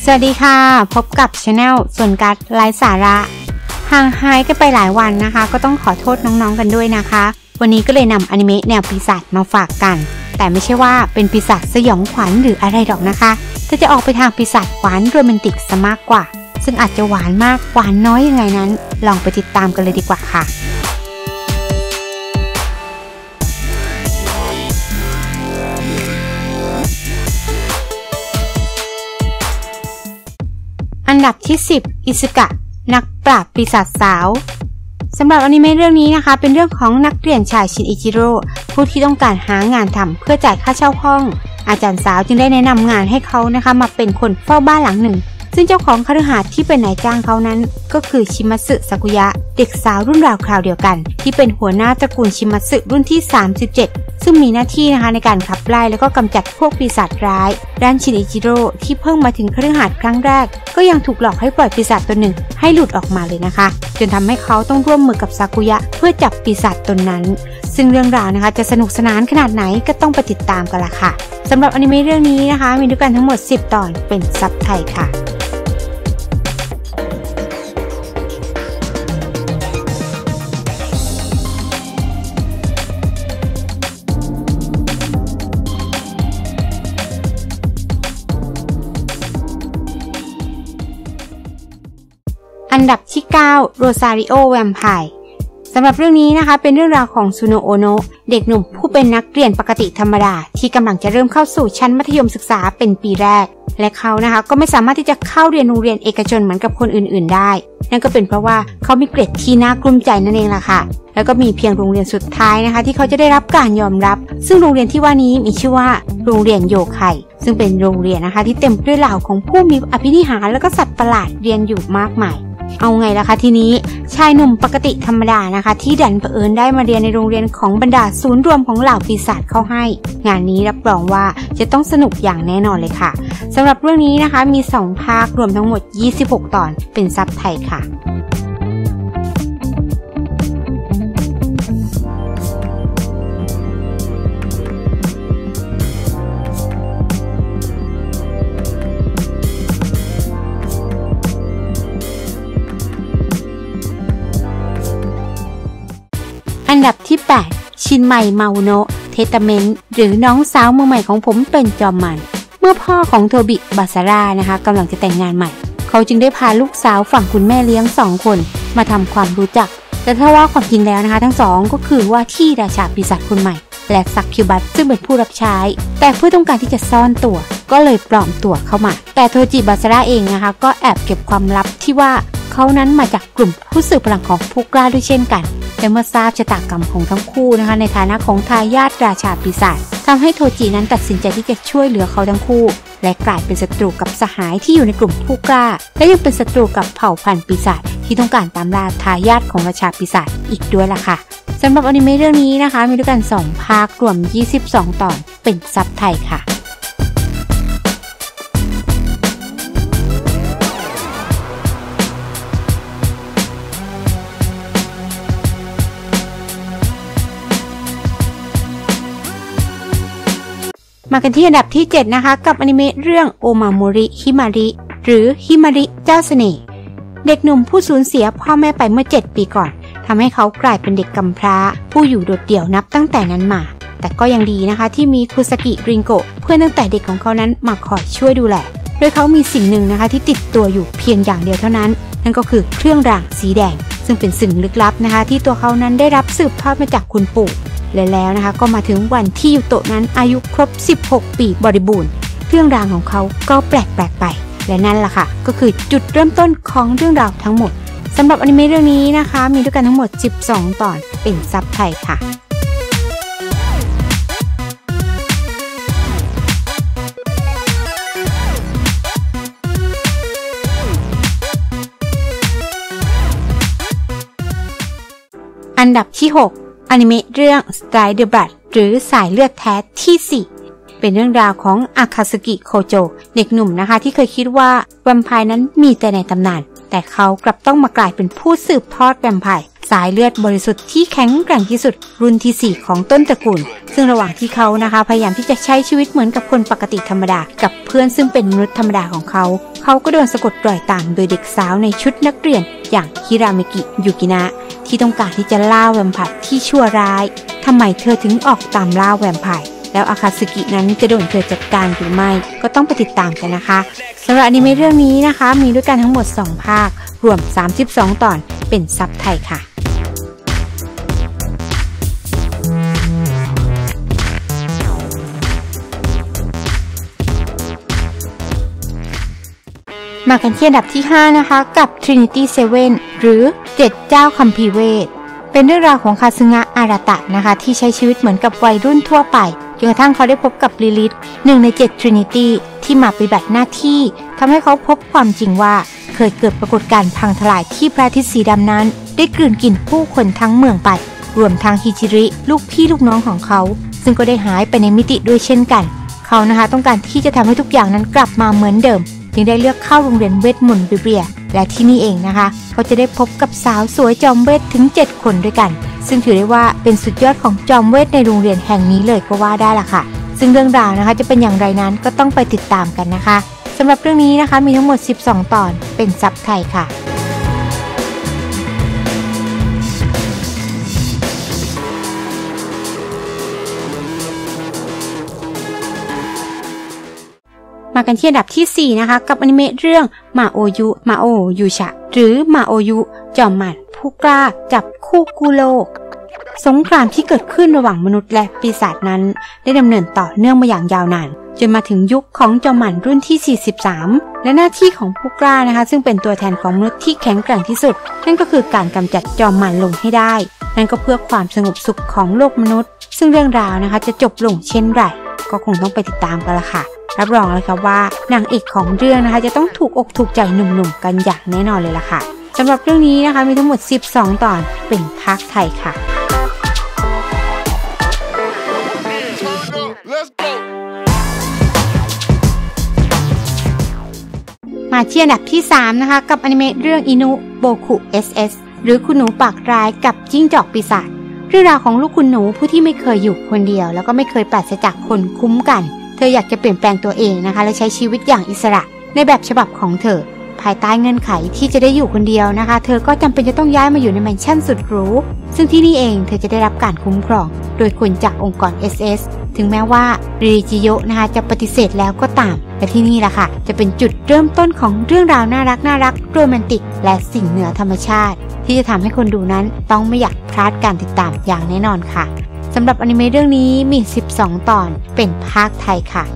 สวัสดีค่ะพบกับ Channel ส่วนกัดไร้สาระห่างหายกันไปหลายวันนะคะก็ต้องขอโทษน้องๆกันด้วยนะคะวันนี้ก็เลยนำอนิเมะแนวปีศาจมาฝากกันแต่ไม่ใช่ว่าเป็นปีศาจสยองขวัญหรืออะไรหรอกนะคะแต่จะออกไปทางปีศาจหวานโรแมนติกซะมากกว่าซึ่งอาจจะหวานมากหวานน้อยยังไงนั้นลองไปติดตามกันเลยดีกว่าค่ะอันดับที่10อิซึกะนักปราบปีศาจสาวสำหรับอนิเมะเรื่องนี้นะคะเป็นเรื่องของนักเรียนชายชินอิจิโร่ผู้ที่ต้องการหางานทำเพื่อจ่ายค่าเช่าห้องอาจารย์สาวจึงได้แนะนำงานให้เขานะคะมาเป็นคนเฝ้าบ้านหลังหนึ่งซึ่งเจ้าของคฤหาสน์ที่เป็นนายจ้างเขานั้นก็คือชิมัตสึซากุยะเด็กสาวรุ่นราวคราวเดียวกันที่เป็นหัวหน้าตระกูลชิมัตสึรุ่นที่37ซึ่งมีหน้าที่นะคะในการขับไล่แล้วก็กำจัดพวกปีศาจร้ายด้านชินอิจิโร่ที่เพิ่งมาถึงคฤหาสน์ครั้งแรกก็ยังถูกหลอกให้ปล่อยปีศาจตัวหนึ่งให้หลุดออกมาเลยนะคะจนทำให้เขาต้องร่วมมือกับซากุยะเพื่อจับปีศาจตนนั้นซึ่งเรื่องราวนะคะจะสนุกสนานขนาดไหนก็ต้องไปติดตามกันละค่ะสำหรับอนิเมะเรื่องนี้นะคะมีด้วยกันทั้งหมด10ตอนเป็นซับไทยค่ะอันดับที่9โรซาริโอแวมไพร์สำหรับเรื่องนี้นะคะเป็นเรื่องราวของซุโนะโอโนะเด็กหนุ่มผู้เป็นนักเรียนปกติธรรมดาที่กำลังจะเริ่มเข้าสู่ชั้นมัธยมศึกษาเป็นปีแรกและเขานะคะก็ไม่สามารถที่จะเข้าเรียนโรงเรียนเอกชนเหมือนกับคนอื่นๆได้นั่นก็เป็นเพราะว่าเขามีเกรดที่น่ากลุ้มใจนั่นเองล่ะค่ะแล้วก็มีเพียงโรงเรียนสุดท้ายนะคะที่เขาจะได้รับการยอมรับซึ่งโรงเรียนที่ว่านี้มีชื่อว่าโรงเรียนโยไคซึ่งเป็นโรงเรียนนะคะที่เต็มด้วยเหล่าของผู้มีอภินิหารและก็สัตว์ประหลาดเรียนอยู่มากมายเอาไงล่ะคะทีนี้ชายหนุ่มปกติธรรมดานะคะที่ดันเผอิญได้มาเรียนในโรงเรียนของบรรดาศูนย์รวมของเหล่าปีศาจเข้าให้งานนี้รับรองว่าจะต้องสนุกอย่างแน่นอนเลยค่ะสำหรับเรื่องนี้นะคะมี2ภาครวมทั้งหมด26ตอนเป็นซับไทยค่ะอันดับที่8ชินไมเมาโนะเทตเมนต์หรือน้องสาวมือใหม่ของผมเป็นจอมมันเมื่อพ่อของโทบิบาซาร่านะคะกำลังจะแต่งงานใหม่เขาจึงได้พาลูกสาวฝั่งคุณแม่เลี้ยง2คนมาทำความรู้จักแต่ถ้าว่าความจริงแล้วนะคะทั้งสองก็คือว่าที่ราชาปีศาจคนใหม่และซักคิวบัตซึ่งเป็นผู้รับใช้แต่เพื่อต้องการที่จะซ่อนตัวก็เลยปลอมตัวเข้ามาแต่โทจิบาซาร่าเองนะคะก็แอบเก็บความลับที่ว่าเขานั้นมาจากกลุ่มผู้สืบพลังของผู้กล้าด้วยเช่นกันแต่เมื่อทราบชะตากรรมของทั้งคู่นะคะในฐานะของทายาทราชาปีศาจทำให้โทจินั้นตัดสินใจที่จะช่วยเหลือเขาทั้งคู่และกลายเป็นศัตรูกับสหายที่อยู่ในกลุ่มผู้กล้าและยังเป็นศัตรูกับเผ่าพันธุ์ปีศาจที่ต้องการตามล่าทายาทของราชาปีศาจอีกด้วยล่ะค่ะสำหรับอนิเมะเรื่องนี้นะคะมีด้วยกัน2ภาครวม22ตอนเป็นซับไทยค่ะมากันที่อันดับที่7นะคะกับอนิเมะเรื่องโอมาโมริฮิมาริหรือฮิมาริเจ้าเสน่ห์เด็กหนุ่มผู้สูญเสียพ่อแม่ไปเมื่อ7ปีก่อนทำให้เขากลายเป็นเด็กกำพร้าผู้อยู่โดดเดี่ยวนับตั้งแต่นั้นมาแต่ก็ยังดีนะคะที่มีคุซากิริงโกะเพื่อนตั้งแต่เด็กของเขานั้นมาคอยช่วยดูแลโดยเขามีสิ่งหนึ่งนะคะที่ติดตัวอยู่เพียงอย่างเดียวเท่านั้นนั่นก็คือเครื่องรางสีแดงซึ่งเป็นสิ่งลึกลับนะคะที่ตัวเขานั้นได้รับสืบทอดมาจากคุณปู่และแล้วนะคะก็มาถึงวันที่ยูโตะนั้นอายุครบ16ปีบริบูรณ์เรื่องราวของเขาก็แปลกไปและนั่นล่ะค่ะก็คือจุดเริ่มต้นของเรื่องราวทั้งหมดสำหรับอนิเมะเรื่องนี้นะคะมีด้วยกันทั้งหมด12ตอนเป็นซับไทยค่ะอันดับที่6อนิเมะเรื่อง Strike the Blood หรือสายเลือดแท้ที่4เป็นเรื่องราวของอาคาสึกิโคโจเด็กหนุ่มนะคะที่เคยคิดว่าแวมไพร์นั้นมีแต่ในตำนานแต่เขากลับต้องมากลายเป็นผู้สืบทอดแวมไพร์สายเลือดบริสุทธิ์ที่แข็งแกร่งที่สุดรุ่นที่4ของต้นตระกูลซึ่งระหว่างที่เขานะคะพยายามที่จะใช้ชีวิตเหมือนกับคนปกติธรรมดากับเพื่อนซึ่งเป็นมนุษย์ธรรมดาของเขาก็โดนสะกดรอยตามโดยเด็กสาวในชุดนักเรียนอย่างฮิราเมกิยุกินะที่ต้องการที่จะล่าแวมไพร์ที่ชั่วร้ายทำไมเธอถึงออกตามล่าแวมไพร์แล้วอาคาสึกินั้นจะโดนเธอจัดการหรือไม่ก็ต้องไปติดตามกันนะคะสำหรับอนิเมะเรื่องนี้นะคะมีด้วยกันทั้งหมด2ภาครวม32ตอนเป็นซับไทยค่ะมากันที่อันดับที่5นะคะกับ Trinity 7 หรือ7เจ้าคัมภีร์เวทเป็นเรื่องราวของคาซึงะอาราตะนะคะที่ใช้ชีวิตเหมือนกับวัยรุ่นทั่วไปจนกระทั่งเขาได้พบกับลิลิธ1ใน7 Trinity ที่มาปฏิบัติหน้าที่ทำให้เขาพบความจริงว่าเคยเกิดปรากฏการณ์พังทลายที่พระอาทิตย์สีดำนั้นได้กลืนกินผู้คนทั้งเมืองไปรวมทั้งฮิจิริลูกพี่ลูกน้องของเขาซึ่งก็ได้หายไปในมิติด้วยเช่นกันเขานะคะต้องการที่จะทำให้ทุกอย่างนั้นกลับมาเหมือนเดิมจึงได้เลือกเข้าโรงเรียนเวทมนต์บิเบียและที่นี่เองนะคะเขาจะได้พบกับสาวสวยจอมเวทถึง7คนด้วยกันซึ่งถือได้ว่าเป็นสุดยอดของจอมเวทในโรงเรียนแห่งนี้เลยก็ว่าได้ล่ะค่ะซึ่งเรื่องราวนะคะจะเป็นอย่างไรนั้นก็ต้องไปติดตามกันนะคะสำหรับเรื่องนี้นะคะมีทั้งหมด12ตอนเป็นซับไทยค่ะมากันที่อันดับที่4นะคะกับอนิเมะเรื่องมาโอยูชะหรือมาโอยุจอมหมัดผู้กล้าจับคู่กู้โลกสงครามที่เกิดขึ้นระหว่างมนุษย์และปีศาจนั้นได้ดำเนินต่อเนื่องมาอย่างยาวนานจนมาถึงยุคของจอมหมัดรุ่นที่43และหน้าที่ของผู้กล้านะคะซึ่งเป็นตัวแทนของมนุษย์ที่แข็งแกร่งที่สุดนั่นก็คือการกำจัดจอมหมัดลงให้ได้นั่นก็เพื่อความสงบสุขของโลกมนุษย์ซึ่งเรื่องราวนะคะจะจบลงเช่นไรก็คงต้องไปติดตามกันละค่ะรับรองเลยค่ะว่านางเอกของเรื่องนะคะจะต้องถูกอกถูกใจหนุ่มๆกันอย่างแน่นอนเลยล่ะค่ะสำหรับเรื่องนี้นะคะมีทั้งหมด12ตอนเป็นภาคไทยค่ะมาที่อันดับที่3นะคะกับอนิเมะเรื่องอินุโบคุ SS หรือคุณหนูปากร้ายกับจิ้งจอกปีศาจเรื่องราวของลูกคุณหนูผู้ที่ไม่เคยอยู่คนเดียวแล้วก็ไม่เคยปราศจากคนคุ้มกันเธออยากจะเปลี่ยนแปลงตัวเองนะคะและใช้ชีวิตอย่างอิสระในแบบฉบับของเธอภายใต้เงื่อนไขที่จะได้อยู่คนเดียวนะคะเธอก็จำเป็นจะต้องย้ายมาอยู่ในแมนชั่นสุดหรูซึ่งที่นี่เองเธอจะได้รับการคุ้มครองโดยคนจากองค์กร SS ถึงแม้ว่าริจิโยะนะคะจะปฏิเสธแล้วก็ตามแต่ที่นี่ล่ะค่ะจะเป็นจุดเริ่มต้นของเรื่องราวน่ารักโรแมนติกและสิ่งเหนือธรรมชาติที่จะทำให้คนดูนั้นต้องไม่อยากพลาดการติดตามอย่างแน่นอนค่ะสำหรับอนิเมะเรื่องนี้มี12ตอนเป็นภาคไทยค่ะ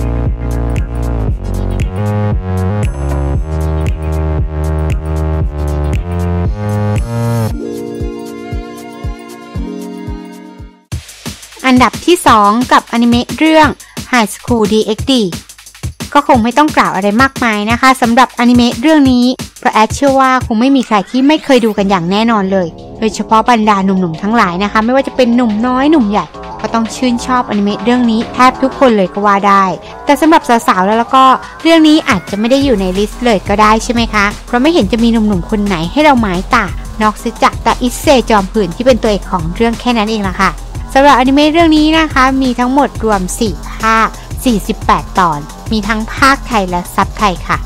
อันดับที่2กับอนิเมะเรื่อง High School DxD ก็คงไม่ต้องกล่าวอะไรมากมายนะคะสำหรับอนิเมะเรื่องนี้เพราะแอดเชื่อว่าคงไม่มีใครที่ไม่เคยดูกันอย่างแน่นอนเลยโดยเฉพาะบรรดาหนุ่มๆทั้งหลายนะคะไม่ว่าจะเป็นหนุ่มน้อยหนุ่มใหญ่ก็ต้องชื่นชอบอนิเมะเรื่องนี้แทบทุกคนเลยก็ว่าได้แต่สำหรับสาวๆแล้วก็เรื่องนี้อาจจะไม่ได้อยู่ในลิสต์เลยก็ได้ใช่ไหมคะเพราะไม่เห็นจะมีหนุ่มๆคนไหนให้เราหมายตานอกจากตาอิเซจอมผื่นที่เป็นตัวเอกของเรื่องแค่นั้นเองล่ะค่ะสำหรับอนิเมะเรื่องนี้นะคะมีทั้งหมดรวม4ภาค48ตอนมีทั้งภาคไทยและซับไทยค่ะ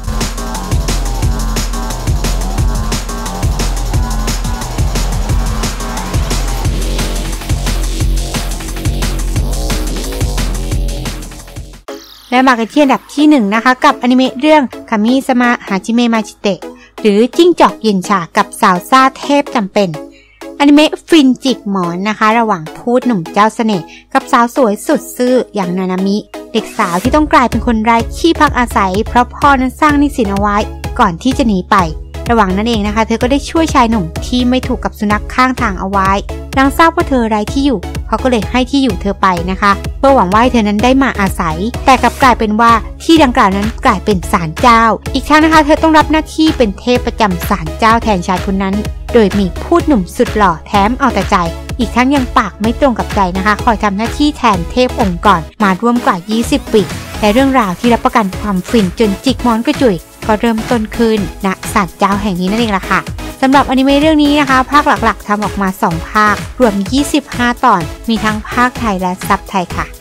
และมากันที่อันดับที่1นะคะกับอนิเมะเรื่องคามิซามะฮาจิเมะมาจิเตะหรือจิ้งจอกเย็นชากับสาวซ่าเทพจำเป็นอนิเมะฟินจิกหมอนนะคะระหว่างพูดหนุ่มเจ้าเสน่ห์กับสาวสวยสุดซื่ออย่างนานามิเด็กสาวที่ต้องกลายเป็นคนไร้ที่พักอาศัยเพราะพ่อนั้นสร้างหนี้สินเอาไว้ก่อนที่จะหนีไประหว่างนั้นเองนะคะเธอก็ได้ช่วยชายหนุ่มที่ไม่ถูกกับสุนัขข้างทางเอาไว้หลังทราบว่าเธอไร้ที่อยู่เขาก็เลยให้ที่อยู่เธอไปนะคะเพื่อหวังว่าเธอนั้นได้มาอาศัยแต่กลับกลายเป็นว่าที่ดังกล่าวนั้นกลายเป็นศาลเจ้าอีกทั้งนะคะเธอต้องรับหน้าที่เป็นเทพประจำศาลเจ้าแทนชายคนนั้นโดยมีพูดหนุ่มสุดหล่อแถมเอาแต่ใจอีกทั้งยังปากไม่ตรงกับใจนะคะคอยทำหน้าที่แทนเทพองค์กรมาร่วมกว่า20ปีและเรื่องราวที่รับประกันความฟินจนจิกหมอนกระจุยก็เริ่มต้นขึ้นณศาลเจ้าแห่งนี้นั่นเองล่ะค่ะสำหรับอนิเมะเรื่องนี้นะคะภาคหลักๆทำออกมา2ภาครวม25 ตอนมีทั้งภาคไทยและซับไทยค่ะ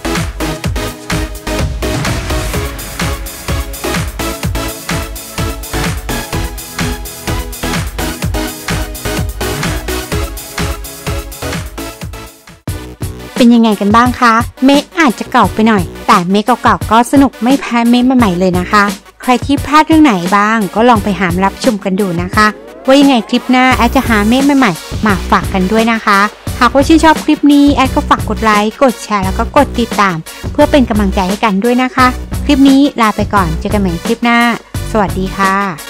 เป็นยังไงกันบ้างคะเมะอาจจะเก่าไปหน่อยแต่เมะเก่าๆก็สนุกไม่แพ้เมะใหม่ๆเลยนะคะใครที่พลาดเรื่องไหนบ้างก็ลองไปหารับชมกันดูนะคะว่ายังไงคลิปหน้าแอดจะหาเมะใหม่ๆมาฝากกันด้วยนะคะหากว่าชื่นชอบคลิปนี้แอดก็ฝากกดไลค์กดแชร์แล้วก็กดติดตามเพื่อเป็นกำลังใจให้กันด้วยนะคะคลิปนี้ลาไปก่อนเจอกันใหม่คลิปหน้าสวัสดีค่ะ